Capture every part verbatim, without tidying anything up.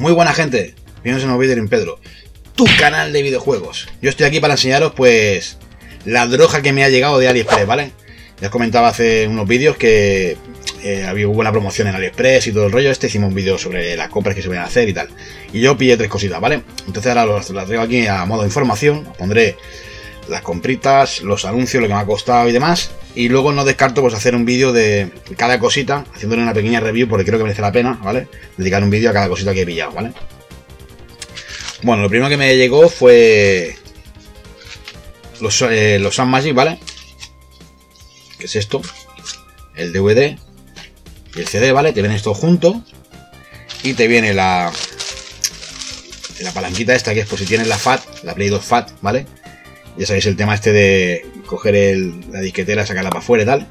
Muy buena gente, bienvenidos a un nuevo vídeo en Pedro, tu canal de videojuegos. Yo estoy aquí para enseñaros pues la droga que me ha llegado de AliExpress, ¿vale? Ya os comentaba hace unos vídeos que eh, había hubo una promoción en AliExpress y todo el rollo este, hicimos un vídeo sobre las compras que se van a hacer y tal. Y yo pillé tres cositas, ¿vale? Entonces ahora las, las traigo aquí a modo de información, os pondré las compritas, los anuncios, lo que me ha costado y demás. Y luego no descarto pues hacer un vídeo de cada cosita, haciéndole una pequeña review porque creo que merece la pena, ¿vale? Dedicar un vídeo a cada cosita que he pillado, ¿vale? Bueno, lo primero que me llegó fue los, eh, los Sun Magic, ¿vale? Que es esto, el D V D y el C D, ¿vale? Te viene esto junto y te viene la la palanquita esta que es por si tienes la F A T, la Play dos F A T, ¿vale? Ya sabéis el tema este de coger el, la disquetera, sacarla para afuera y tal.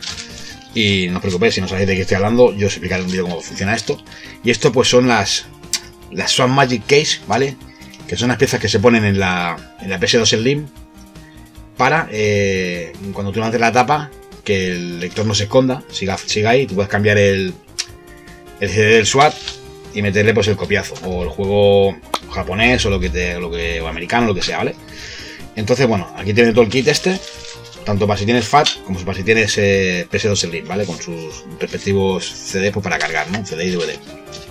Y no os preocupéis, si no sabéis de qué estoy hablando, yo os explicaré en un vídeo cómo funciona esto. Y esto pues son las las Sun Magic Case, ¿vale? Que son las piezas que se ponen en la, en la P S dos Slim para, eh, cuando tú levantes la tapa, que el lector no se esconda, siga, siga ahí, tú puedes cambiar el, el C D del SWAT y meterle pues el copiazo, o el juego japonés, o lo que te, lo que, o americano, lo que sea, ¿vale? Entonces, bueno, aquí tiene todo el kit este, tanto para si tienes F A T como para si tienes eh, P S dos Slim, ¿vale? Con sus respectivos C D pues, para cargar, ¿no? C D y D V D.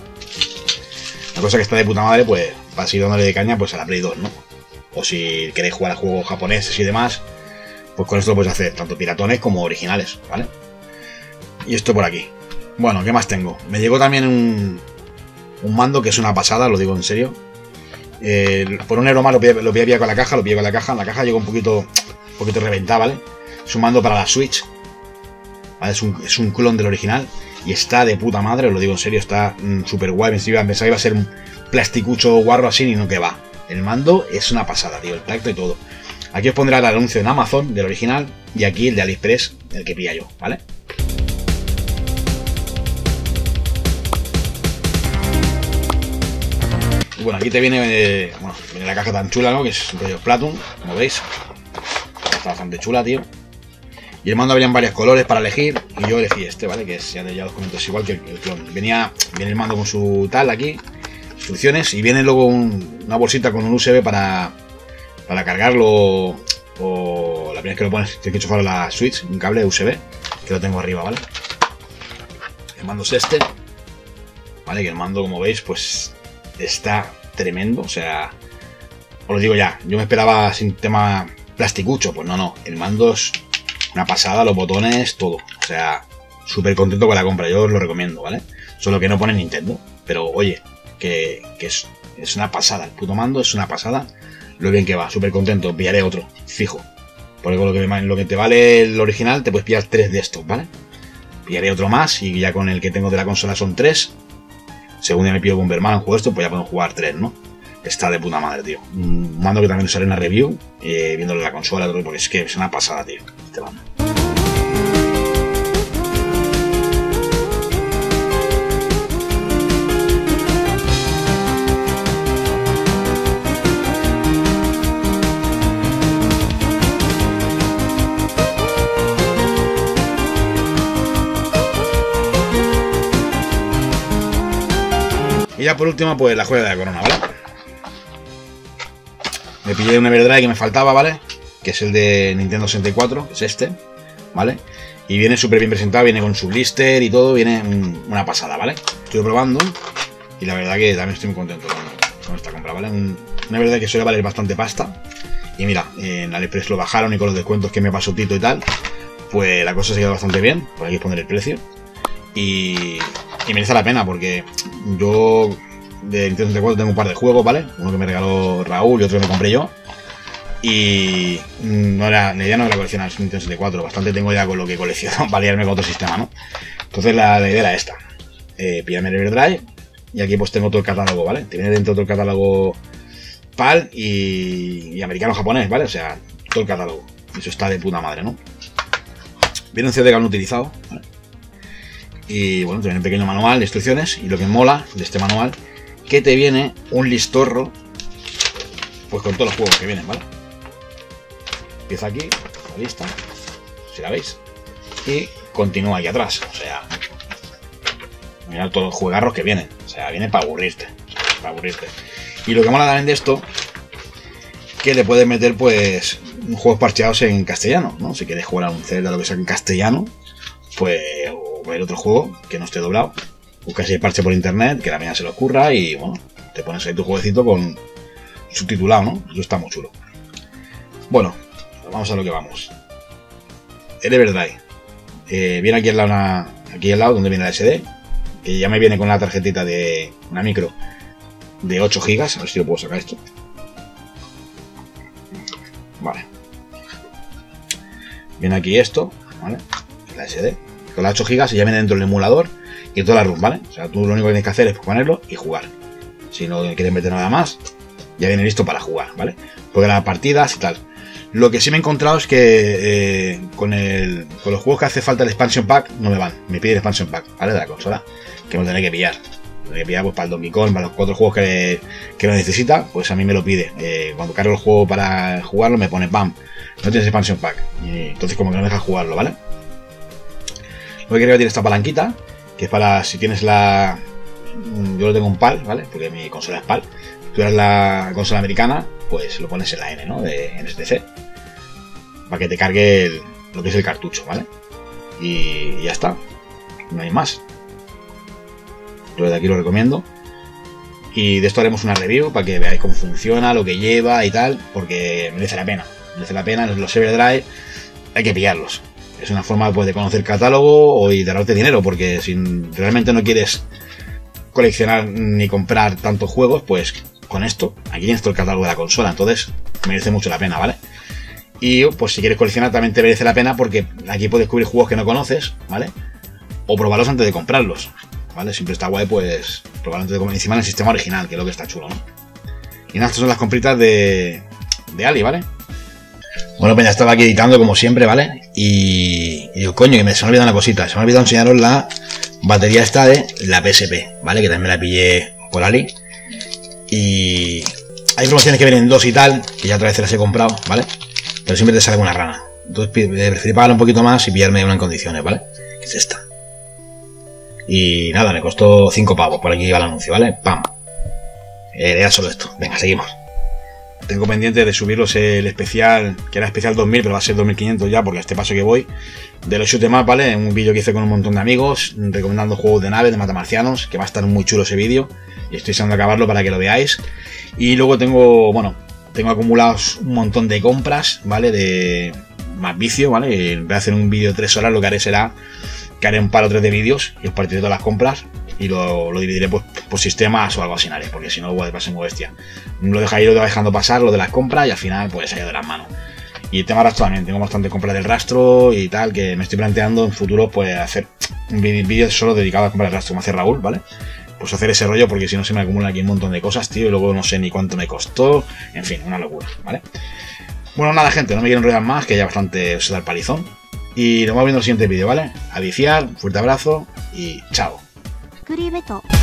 La cosa que está de puta madre, pues, para seguir dándole de caña pues a la Play dos, ¿no? O si queréis jugar a juegos japoneses y demás, pues con esto lo puedes hacer, tanto piratones como originales, ¿vale? Y esto por aquí. Bueno, ¿qué más tengo? Me llegó también un, un mando que es una pasada, lo digo en serio. Eh, por un euro más lo pillé, lo pillé con la caja, lo pillé con la caja. La caja llegó un poquito, un poquito reventada, ¿vale? Es un mando para la Switch, ¿vale? Es un, es un clon del original y está de puta madre, os lo digo en serio, está mm, súper guay. Pensaba que iba a ser un plasticucho guarro así y no que va. El mando es una pasada, tío, el tacto y todo. Aquí os pondré el anuncio en Amazon del original y aquí el de AliExpress, el que pilla yo, ¿vale? Y bueno, aquí te viene, eh, bueno, viene la caja tan chula, ¿no? Que es un rollo Splatoon, como veis. Está bastante chula, tío. Y el mando había en varios colores para elegir y yo elegí este, ¿vale? Que es, ya, ya os comento, es igual que el, el clon. Venía, viene el mando con su tal aquí, instrucciones, y viene luego un, una bolsita con un U S B para, para cargarlo, o la primera vez que lo pones tienes que enchufar la Switch, un cable U S B, que lo tengo arriba, ¿vale? El mando es este, ¿vale? Que el mando, como veis, pues está tremendo, o sea, os lo digo ya, yo me esperaba sin tema plasticucho, pues no, no, el mando es una pasada, los botones, todo, o sea, súper contento con la compra, yo os lo recomiendo, ¿vale? Solo que no pone Nintendo, pero oye, que, que es, es una pasada, el puto mando es una pasada, lo bien que va, súper contento, pillaré otro, fijo, porque con lo que, me, lo que te vale el original te puedes pillar tres de estos, ¿vale? Pillaré otro más y ya con el que tengo de la consola son tres. Según ya me pido Bomberman, juego esto, pues ya puedo jugar tres, ¿no? Está de puta madre, tío. Un mando que también os haré una review, eh, viéndole la consola, porque es que es una pasada, tío, este mando. Y ya por último, pues la joya de la corona, ¿vale? Me pillé un Everdrive que me faltaba, ¿vale? Que es el de Nintendo sesenta y cuatro, que es este, ¿vale? Y viene súper bien presentado, viene con su blister y todo, viene una pasada, ¿vale? Estoy probando y la verdad que también estoy muy contento con, con esta compra, ¿vale? Un, una verdad que suele valer bastante pasta. Y mira, en AliExpress lo bajaron y con los descuentos que me pasó Tito y tal, pues la cosa se quedó bastante bien. Por aquí os pondré el precio. Y... Y merece la pena porque yo de Nintendo sesenta y cuatro tengo un par de juegos, ¿vale? Uno que me regaló Raúl y otro que me compré yo. Y no era, la idea no era coleccionar Nintendo sesenta y cuatro, bastante tengo ya con lo que colecciono, variarme con otro sistema, ¿no? Entonces la, la idea era esta, eh, pillarme el Everdrive y aquí pues tengo todo el catálogo, ¿vale? Te viene dentro todo el catálogo PAL y, y americano-japonés, ¿vale? O sea, todo el catálogo. Eso está de puta madre, ¿no? Viene un C D que han utilizado, ¿vale? Y bueno, te viene un pequeño manual de instrucciones. Y lo que mola de este manual, que te viene un listorro, pues con todos los juegos que vienen, ¿vale? Empieza aquí, la lista, si la veis, y continúa aquí atrás. O sea, mirad todos los juegarros que vienen. O sea, viene para aburrirte. para aburrirte. Y lo que mola también de esto, que le puedes meter pues juegos parcheados en castellano, ¿no? Si quieres jugar a un Zelda, lo que sea en castellano, pues o ver otro juego que no esté doblado, buscas el parche por internet, que la mía se lo ocurra y bueno, te pones ahí tu jueguecito con subtitulado, ¿no? Eso está muy chulo. Bueno, vamos a lo que vamos. El Everdrive. Eh, viene aquí al lado, una, aquí al lado donde viene la ese de, que ya me viene con la tarjetita de una micro de ocho gigas, a ver si lo puedo sacar esto. Vale. Viene aquí esto, ¿vale? La ese de. Con las ocho gigas y ya viene dentro el emulador y toda la ROM, ¿vale? O sea, tú lo único que tienes que hacer es ponerlo y jugar. Si no quieres meter nada más, ya viene listo para jugar, ¿vale? Porque las partidas y tal. Lo que sí me he encontrado es que eh, con, el, con los juegos que hace falta el expansion pack no me van. Me pide el expansion pack, ¿vale? De la consola. Que me lo tendré que pillar. Me tendré que pillar pues, para el Donkey Kong, para los cuatro juegos que, que lo necesita, pues a mí me lo pide. Eh, cuando cargo el juego para jugarlo me pone ¡pam! No tienes expansion pack. Y entonces como que no deja jugarlo, ¿vale? Lo que creo que tiene esta palanquita, que es para si tienes la... Yo lo tengo en PAL, ¿vale? Porque mi consola es PAL. Si tú eres la consola americana, pues lo pones en la N, ¿no? De N S T C. Para que te cargue el, lo que es el cartucho, ¿vale? Y ya está. No hay más. Yo desde aquí lo recomiendo. Y de esto haremos una review para que veáis cómo funciona, lo que lleva y tal. Porque merece la pena. Merece la pena. Los Everdrive hay que pillarlos. Es una forma pues, de conocer catálogo o y de ahorrarte dinero. Porque si realmente no quieres coleccionar ni comprar tantos juegos, pues con esto, aquí tienes todo el catálogo de la consola. Entonces merece mucho la pena, ¿vale? Y pues si quieres coleccionar también te merece la pena porque aquí puedes descubrir juegos que no conoces, ¿vale? O probarlos antes de comprarlos, ¿vale? Siempre está guay pues probarlos antes de comprar encima en el sistema original, que es lo que está chulo, ¿no? Y nada, estas son las compritas de, de Ali, ¿vale? Bueno, pues ya estaba aquí editando como siempre, ¿vale? Y, y digo, coño, que me se me ha olvidado una cosita. Se me ha olvidado enseñaros la batería esta de la P S P, ¿vale? Que también me la pillé por Ali. Y hay promociones que vienen dos y tal, que ya otra vez las he comprado, ¿vale? Pero siempre te sale una rana. Entonces preferí pagar un poquito más y pillarme una en condiciones, ¿vale? Que es esta. Y nada, me costó cinco pavos. Por aquí iba el anuncio, ¿vale? ¡Pam! Eh, era solo esto. Venga, seguimos. Tengo pendiente de subiros el especial, que era especial dos mil, pero va a ser dos mil quinientos ya, porque a este paso que voy, de los shoot 'em up, ¿vale? Un vídeo que hice con un montón de amigos, recomendando juegos de naves, de matamarcianos, que va a estar muy chulo ese vídeo, y estoy deseando acabarlo para que lo veáis. Y luego tengo, bueno, tengo acumulados un montón de compras, ¿vale? De más vicio, ¿vale? Voy a hacer un vídeo de tres horas, lo que haré será que haré un par o tres de vídeos y os partiré todas las compras y lo, lo dividiré pues, por sistemas o algo así, ¿vale? Porque si no, va a ser muy bestia. Lo dejaré lo dejando pasar, lo de las compras y al final pues se ha ido de las manos. Y el tema rastro también, tengo bastante compras del rastro y tal, que me estoy planteando en futuro pues hacer un vídeo solo dedicado a comprar el rastro, como hace Raúl, ¿vale? Pues hacer ese rollo porque si no se me acumulan aquí un montón de cosas, tío, y luego no sé ni cuánto me costó, en fin, una locura, ¿vale? Bueno, nada, gente, no me quiero enrollar más, que ya bastante os da el palizón. Y nos vamos viendo en el siguiente vídeo, ¿vale? A viciar, fuerte abrazo y chao.